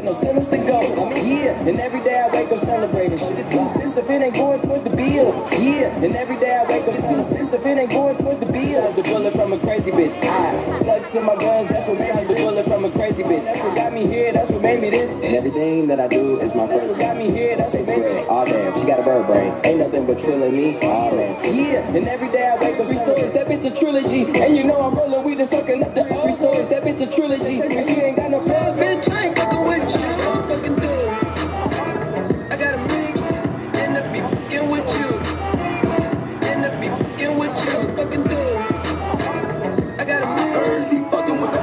no sentence to go. I'm here, and every day I wake up celebrating. Shit, it's 2 cents if it ain't going towards the bill. Yeah, and every day I wake up 2 cents if it ain't going towards the bill. That's the bullet from a crazy bitch. I stuck to my guns, that's what made the bullet from a crazy bitch. That's what got me here, that's what made me this. And everything that I do is my first. That's what got me here, that's what made me. Oh damn, she got a bird brain. Ain't nothing but trilling me. Oh man. Yeah, and every day I wake up 3 stories, that bitch a trilogy. And you know I'm rolling, we just fucking up the 3 stories, that bitch a trilogy. And she ain't got no plans, bitch, I ain't fucking with you. I'm fucking dude. I got a big, end up be fucking with you. End up be fucking with you, fucking dude. I got a big, early fucking with the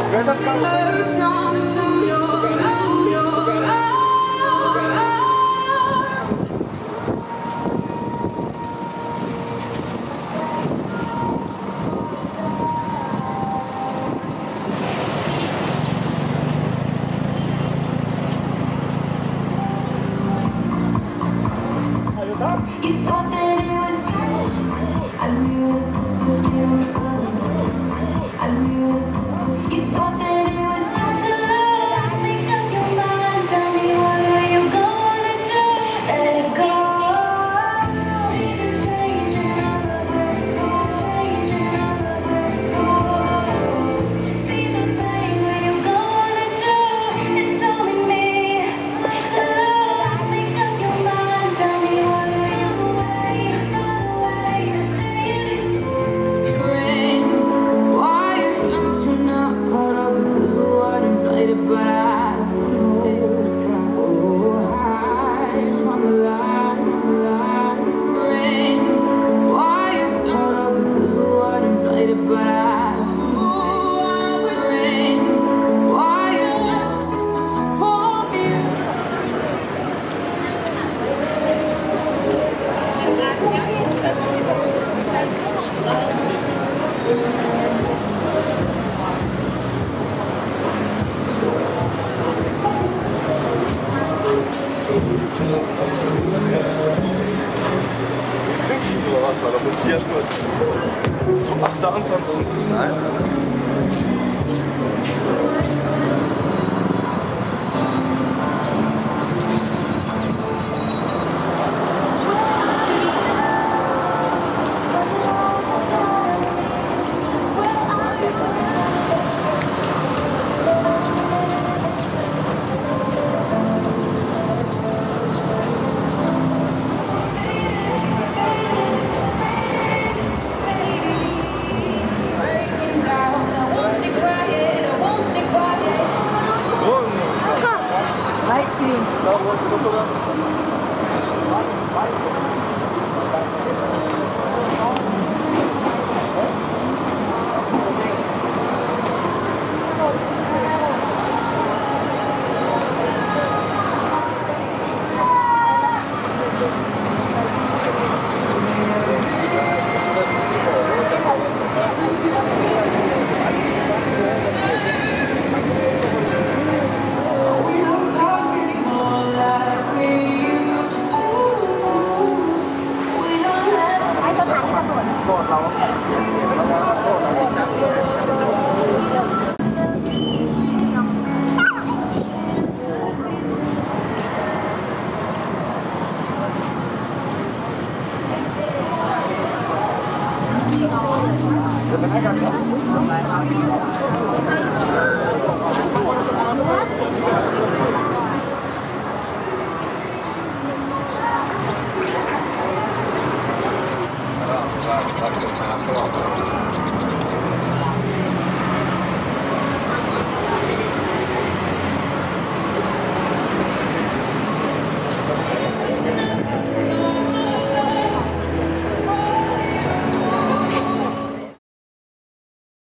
You thought that it was strange. I knew that this was beautiful. I knew that this was. You thought that it was time to lose. Make up your mind. Tell me what are you gonna do? Let it go. Things change and I'll let it go. Change and I'll let it go. Be the same. What you gonna do? It's only me to lose. Make up your mind. Tell me what are you but I couldn't stay back. Oh, hide from the light, rain. Why you out of the blue, uninvited, but I couldn't stay. Rain. Why you for me? Was, da muss ich erstmal zum Achter antanzen. Nein. Ice cream.